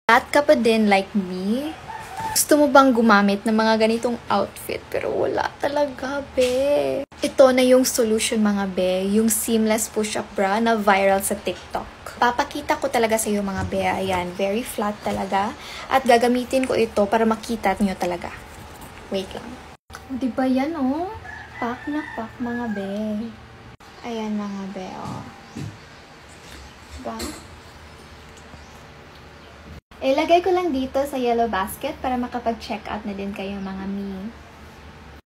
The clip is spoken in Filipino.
At ka pa din like me? Gusto mo bang gumamit ng mga ganitong outfit pero wala talaga, be? Ito na yung solution mga be, yung seamless push-up bra na viral sa TikTok. Papakita ko talaga sa iyo mga be, ayan, very flat talaga. At gagamitin ko ito para makita nyo talaga. Wait lang. Diba yan oh? Pak na pak mga be. Ayan mga be, oh. Diba? Ilagay ko lang dito sa yellow basket para makapag-check out na din kayo mga me.